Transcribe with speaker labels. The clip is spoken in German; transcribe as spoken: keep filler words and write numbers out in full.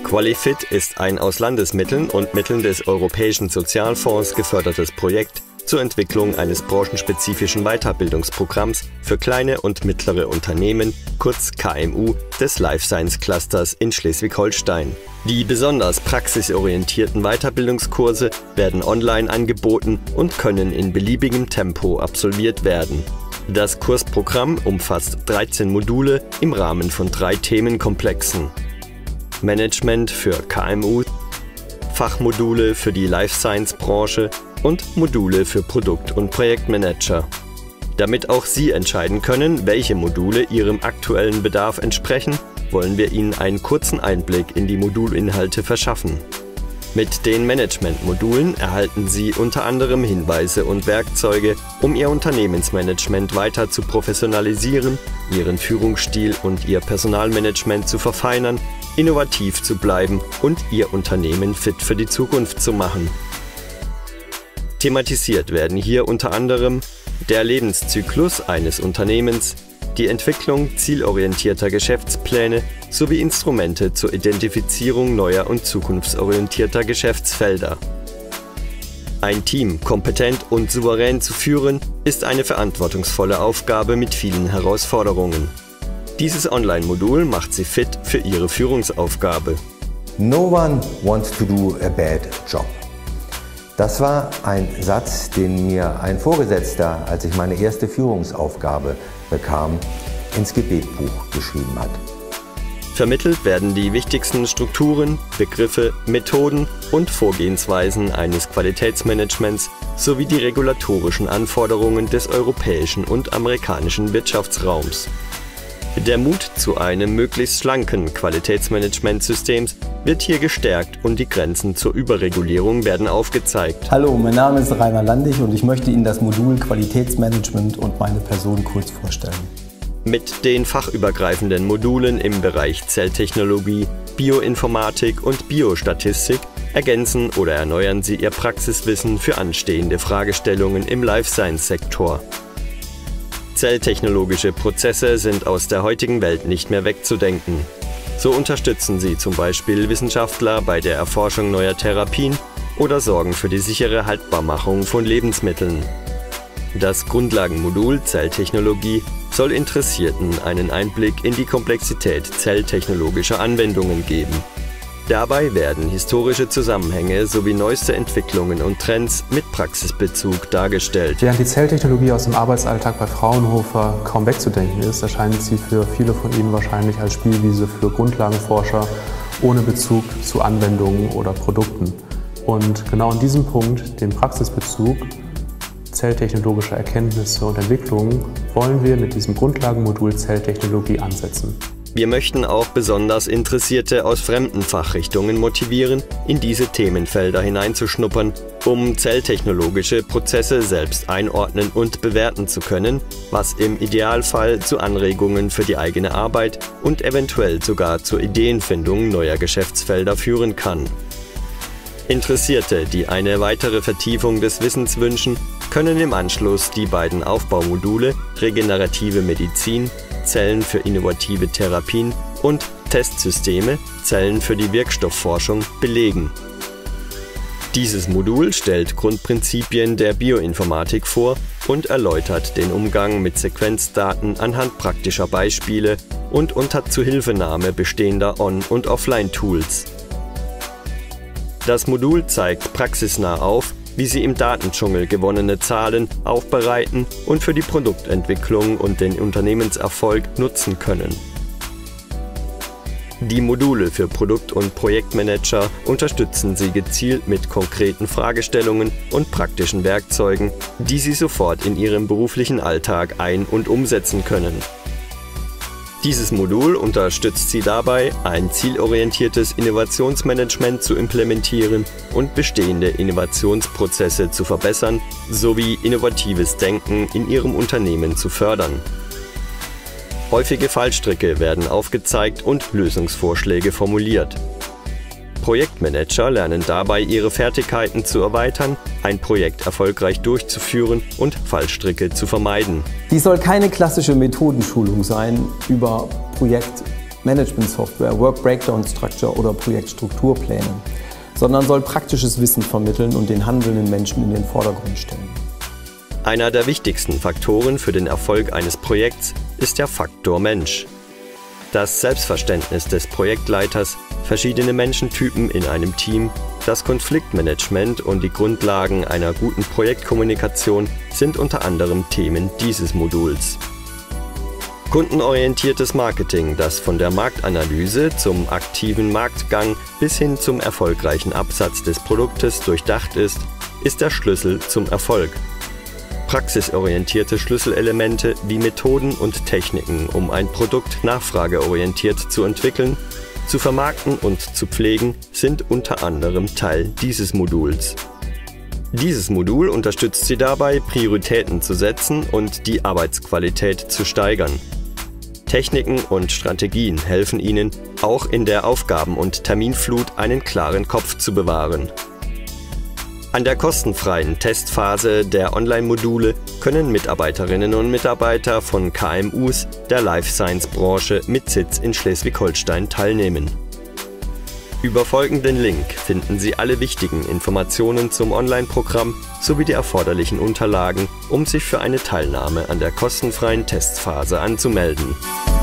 Speaker 1: QualiFit ist ein aus Landesmitteln und Mitteln des Europäischen Sozialfonds gefördertes Projekt zur Entwicklung eines branchenspezifischen Weiterbildungsprogramms für kleine und mittlere Unternehmen, kurz K M U, des Life Science Clusters in Schleswig-Holstein. Die besonders praxisorientierten Weiterbildungskurse werden online angeboten und können in beliebigem Tempo absolviert werden. Das Kursprogramm umfasst dreizehn Module im Rahmen von drei Themenkomplexen: Management für K M U, Fachmodule für die Life Science Branche und Module für Produkt- und Projektmanager. Damit auch Sie entscheiden können, welche Module Ihrem aktuellen Bedarf entsprechen, wollen wir Ihnen einen kurzen Einblick in die Modulinhalte verschaffen. Mit den Management-Modulen erhalten Sie unter anderem Hinweise und Werkzeuge, um Ihr Unternehmensmanagement weiter zu professionalisieren, Ihren Führungsstil und Ihr Personalmanagement zu verfeinern, innovativ zu bleiben und Ihr Unternehmen fit für die Zukunft zu machen. Thematisiert werden hier unter anderem der Lebenszyklus eines Unternehmens, die Entwicklung zielorientierter Geschäftspläne sowie Instrumente zur Identifizierung neuer und zukunftsorientierter Geschäftsfelder. Ein Team kompetent und souverän zu führen, ist eine verantwortungsvolle Aufgabe mit vielen Herausforderungen. Dieses Online-Modul macht Sie fit für Ihre Führungsaufgabe.
Speaker 2: No one wants to do a bad job. Das war ein Satz, den mir ein Vorgesetzter, als ich meine erste Führungsaufgabe bekam, ins Gebetbuch geschrieben hat.
Speaker 1: Vermittelt werden die wichtigsten Strukturen, Begriffe, Methoden und Vorgehensweisen eines Qualitätsmanagements sowie die regulatorischen Anforderungen des europäischen und amerikanischen Wirtschaftsraums. Der Mut zu einem möglichst schlanken Qualitätsmanagementsystems wird hier gestärkt und die Grenzen zur Überregulierung werden aufgezeigt.
Speaker 3: Hallo, mein Name ist Rainer Landig und ich möchte Ihnen das Modul Qualitätsmanagement und meine Person kurz vorstellen.
Speaker 1: Mit den fachübergreifenden Modulen im Bereich Zelltechnologie, Bioinformatik und Biostatistik ergänzen oder erneuern Sie Ihr Praxiswissen für anstehende Fragestellungen im Life-Science-Sektor. Zelltechnologische Prozesse sind aus der heutigen Welt nicht mehr wegzudenken. So unterstützen sie zum Beispiel Wissenschaftler bei der Erforschung neuer Therapien oder sorgen für die sichere Haltbarmachung von Lebensmitteln. Das Grundlagenmodul Zelltechnologie soll Interessierten einen Einblick in die Komplexität zelltechnologischer Anwendungen geben. Dabei werden historische Zusammenhänge sowie neueste Entwicklungen und Trends mit Praxisbezug dargestellt.
Speaker 4: Während die Zelltechnologie aus dem Arbeitsalltag bei Fraunhofer kaum wegzudenken ist, erscheint sie für viele von Ihnen wahrscheinlich als Spielwiese für Grundlagenforscher ohne Bezug zu Anwendungen oder Produkten. Und genau an diesem Punkt, den Praxisbezug zelltechnologischer Erkenntnisse und Entwicklungen, wollen wir mit diesem Grundlagenmodul Zelltechnologie ansetzen.
Speaker 1: Wir möchten auch besonders Interessierte aus fremden Fachrichtungen motivieren, in diese Themenfelder hineinzuschnuppern, um zelltechnologische Prozesse selbst einordnen und bewerten zu können, was im Idealfall zu Anregungen für die eigene Arbeit und eventuell sogar zur Ideenfindung neuer Geschäftsfelder führen kann. Interessierte, die eine weitere Vertiefung des Wissens wünschen, können im Anschluss die beiden Aufbaumodule Regenerative Medizin, Zellen für innovative Therapien und Testsysteme, Zellen für die Wirkstoffforschung belegen. Dieses Modul stellt Grundprinzipien der Bioinformatik vor und erläutert den Umgang mit Sequenzdaten anhand praktischer Beispiele und unter Zuhilfenahme bestehender On- und Offline-Tools. Das Modul zeigt praxisnah auf, wie Sie im Datendschungel gewonnene Zahlen aufbereiten und für die Produktentwicklung und den Unternehmenserfolg nutzen können. Die Module für Produkt- und Projektmanager unterstützen Sie gezielt mit konkreten Fragestellungen und praktischen Werkzeugen, die Sie sofort in Ihrem beruflichen Alltag ein- und umsetzen können. Dieses Modul unterstützt Sie dabei, ein zielorientiertes Innovationsmanagement zu implementieren und bestehende Innovationsprozesse zu verbessern, sowie innovatives Denken in Ihrem Unternehmen zu fördern. Häufige Fallstricke werden aufgezeigt und Lösungsvorschläge formuliert. Projektmanager lernen dabei, ihre Fertigkeiten zu erweitern, ein Projekt erfolgreich durchzuführen und Fallstricke zu vermeiden.
Speaker 3: Dies soll keine klassische Methodenschulung sein über Projektmanagement Managementsoftware, Work Breakdown Structure oder Projektstrukturpläne, sondern soll praktisches Wissen vermitteln und den handelnden Menschen in den Vordergrund stellen.
Speaker 1: Einer der wichtigsten Faktoren für den Erfolg eines Projekts ist der Faktor Mensch. Das Selbstverständnis des Projektleiters, verschiedene Menschentypen in einem Team, das Konfliktmanagement und die Grundlagen einer guten Projektkommunikation sind unter anderem Themen dieses Moduls. Kundenorientiertes Marketing, das von der Marktanalyse zum aktiven Marktgang bis hin zum erfolgreichen Absatz des Produktes durchdacht ist, ist der Schlüssel zum Erfolg. Praxisorientierte Schlüsselelemente wie Methoden und Techniken, um ein Produkt nachfrageorientiert zu entwickeln, zu vermarkten und zu pflegen, sind unter anderem Teil dieses Moduls. Dieses Modul unterstützt Sie dabei, Prioritäten zu setzen und die Arbeitsqualität zu steigern. Techniken und Strategien helfen Ihnen, auch in der Aufgaben- und Terminflut einen klaren Kopf zu bewahren. An der kostenfreien Testphase der Online-Module können Mitarbeiterinnen und Mitarbeiter von K M Us der Life-Science-Branche mit Sitz in Schleswig-Holstein teilnehmen. Über folgenden Link finden Sie alle wichtigen Informationen zum Online-Programm sowie die erforderlichen Unterlagen, um sich für eine Teilnahme an der kostenfreien Testphase anzumelden.